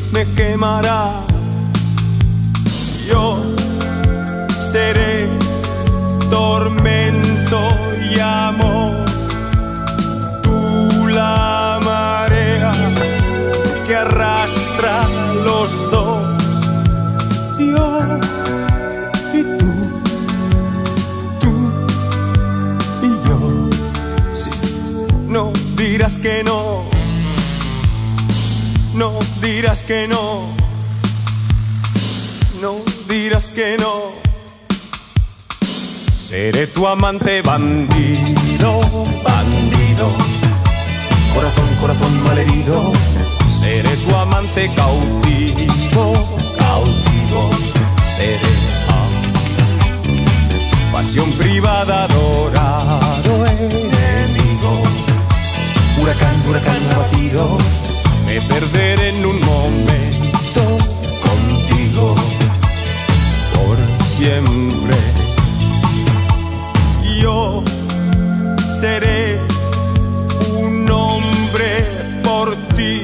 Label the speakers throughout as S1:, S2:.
S1: me quemará. Yo seré tormento y amor, tú la marea que arrastra los dos. Yo y tú y yo. Sí, no dirás que no, no dirás que no, no dirás que no. Seré tu amante bandido, bandido, corazón, corazón malherido. Seré tu amante cautivo, cautivo. Seré pasión privada, adorado enemigo. Huracán, huracán abatido, me perderé en un momento contigo por siempre. Yo seré un hombre por ti,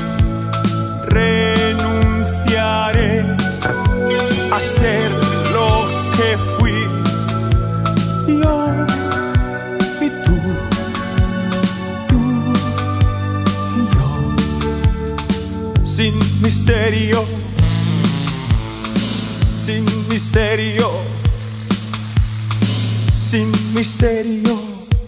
S1: renunciaré a ser lo que fui. Yo y tú y yo. Sin misterio, sin misterio, sin misterio.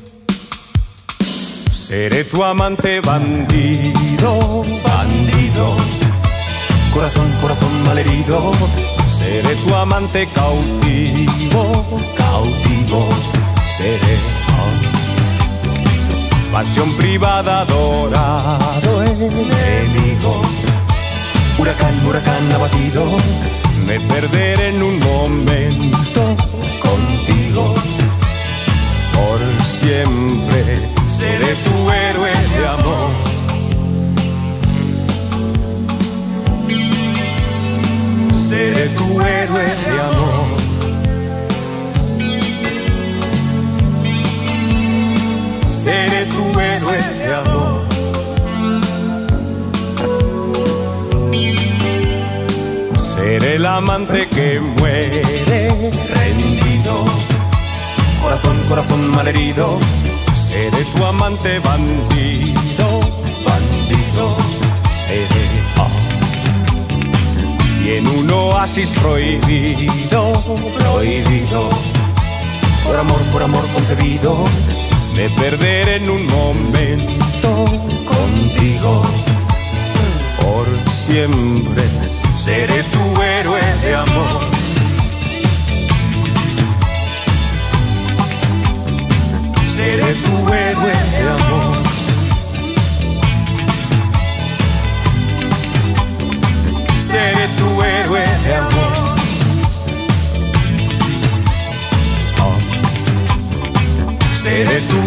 S1: Seré tu amante bandido, bandido, corazón, corazón malherido. Seré tu amante cautivo, cautivo. Seré pasión privada, adorado enemigo. Huracán, huracán abatido, me perderé en un momento contigo por siempre. Seré tu héroe de amor. Seré tu héroe de amor. Seré tu héroe de amor. Seré el amante que muere rendido, corazón, corazón malherido. Seré tu amante bandido, bandido. Seré y en un oasis prohibido, prohibido, por amor concebido, me perderé en un momento contigo por siempre. Seré tu héroe de amor. Seré tu héroe de amor. Seré tu héroe de amor. Seré tu